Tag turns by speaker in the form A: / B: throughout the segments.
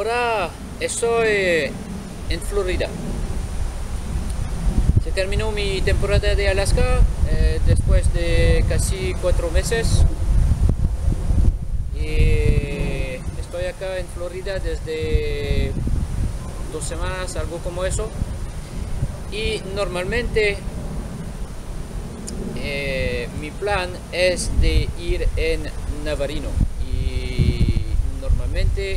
A: ahora estoy en Florida. Se terminó mi temporada de Alaska después de casi 4 meses. Y estoy acá en Florida desde 2 semanas, algo como eso. Y normalmente mi plan es de ir en Navarino. Y normalmente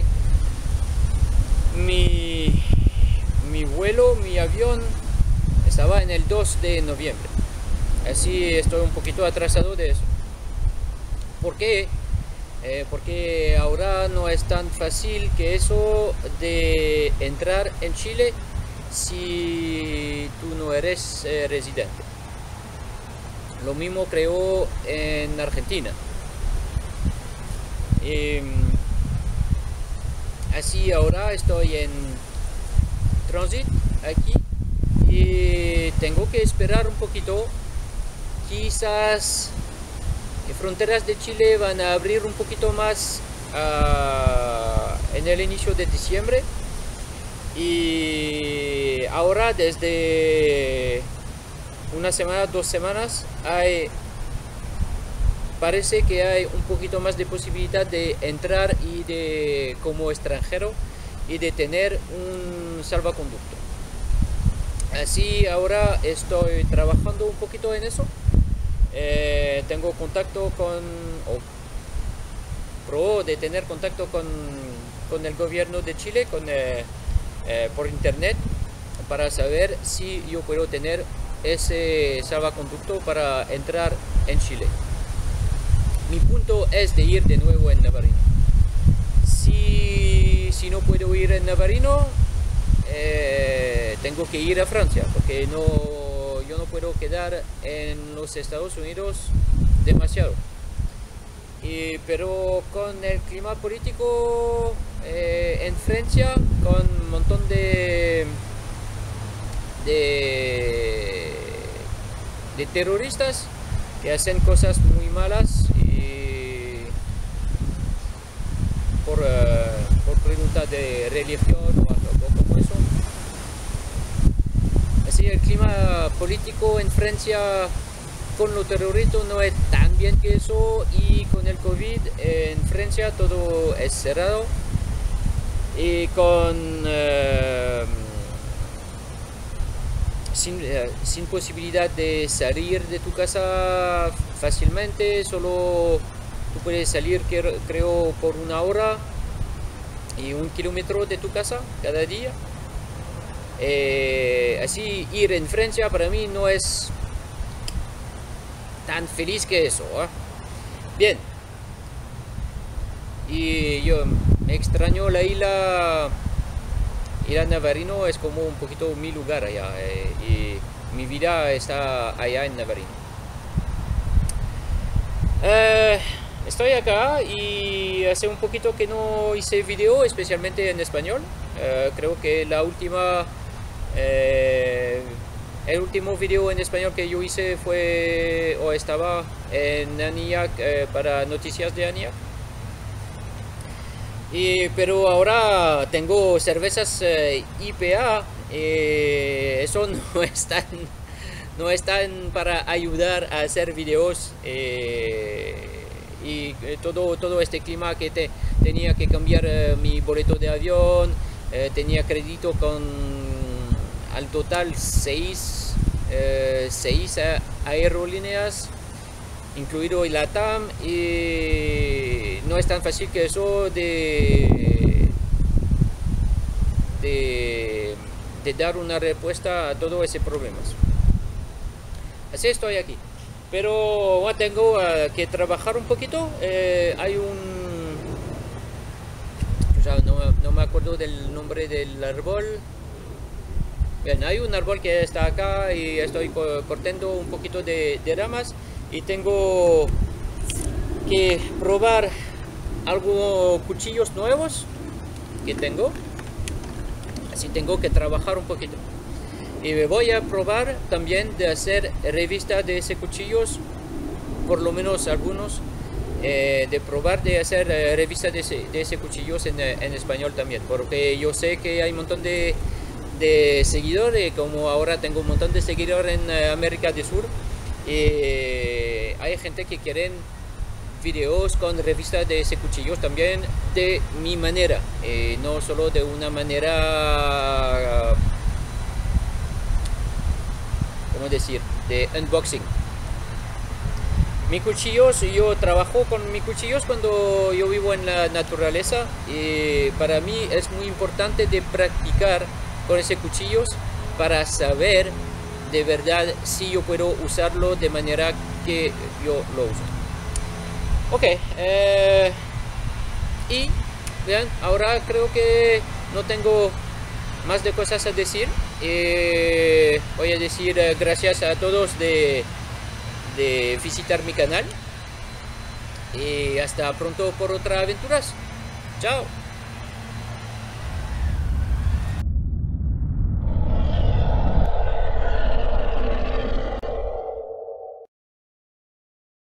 A: mi vuelo, mi avión estaba en el 2 de noviembre. Así estoy un poquito atrasado de eso. ¿Por qué? Porque ahora no es tan fácil que eso de entrar en Chile si tú no eres residente. Lo mismo creo en Argentina. Así ahora estoy en transit aquí y tengo que esperar un poquito. Quizás las fronteras de Chile van a abrir un poquito más en el inicio de diciembre. Y ahora desde una semana, 2 semanas, parece que hay un poquito más de posibilidad de entrar y de como extranjero y de tener un salvoconducto. Así ahora estoy trabajando un poquito en eso. Tengo contacto pro de tener contacto con el gobierno de Chile por internet para saber si yo puedo tener ese salvoconducto para entrar en Chile. Mi punto es de ir de nuevo en Navarino. Si no puedo ir en Navarino, tengo que ir a Francia, porque yo no puedo quedar en los Estados Unidos demasiado. Pero con el clima político en Francia, con un montón de terroristas que hacen cosas muy malas y por pregunta de religión o algo como eso. Así el clima político en Francia con los terroristas no es tan bien que eso, y con el COVID en Francia todo es cerrado y sin posibilidad de salir de tu casa fácilmente. Solo tú puedes salir, creo, por 1 hora y 1 kilómetro de tu casa cada día. Así ir en Francia para mí no es tan feliz que eso, ¿eh? Bien, y yo me extraño la isla Navarino. Es como un poquito mi lugar allá, y mi vida está allá en Navarino. Estoy acá y hace un poquito que no hice video, especialmente en español. Creo que el último video en español que yo hice estaba en ANIAC, para noticias de ANIAC. Pero ahora tengo cervezas IPA. Eso no están para ayudar a hacer videos. Y todo este clima que tenía que cambiar mi boleto de avión. Tenía crédito al total 6 aerolíneas, incluido el LATAM, y no es tan fácil que eso de dar una respuesta a todos esos problemas. Así estoy aquí, pero bueno, tengo que trabajar un poquito. No me acuerdo del nombre del árbol. Bien, hay un árbol que está acá y estoy cortando un poquito de ramas, y tengo que probar algunos cuchillos nuevos que tengo. Así tengo que trabajar un poquito. Y me voy a probar también de hacer revista de esos cuchillos, por lo menos algunos, de probar de hacer revistas de ese cuchillos en español también, porque yo sé que hay un montón de seguidores, como ahora tengo un montón de seguidores en América del Sur, hay gente que quieren videos con revistas de ese cuchillos también de mi manera, no solo de una manera, ¿cómo decir?, de unboxing. Mis cuchillos, yo trabajo con mis cuchillos cuando yo vivo en la naturaleza, y para mí es muy importante de practicar con ese cuchillos para saber de verdad si yo puedo usarlo de manera que yo lo uso. Ok, y vean, ahora creo que no tengo más de cosas a decir. Voy a decir gracias a todos de visitar mi canal y hasta pronto por otras aventuras. Chao.